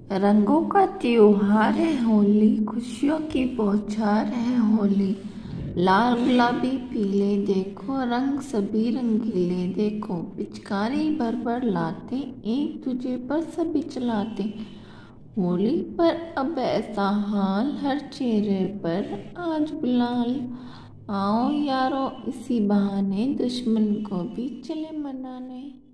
रंगों का त्योहार है होली, खुशियों की बौछार है होली। लाल गुलाबी पीले देखो, रंग सभी रंगीले देखो। पिचकारी भर भर लाते, एक दूजे पर सभी चलाते। होली पर अब ऐसा हाल, हर चेहरे पर आज गुलाल। आओ यारो इसी बहाने, दुश्मन को भी चले मनाने।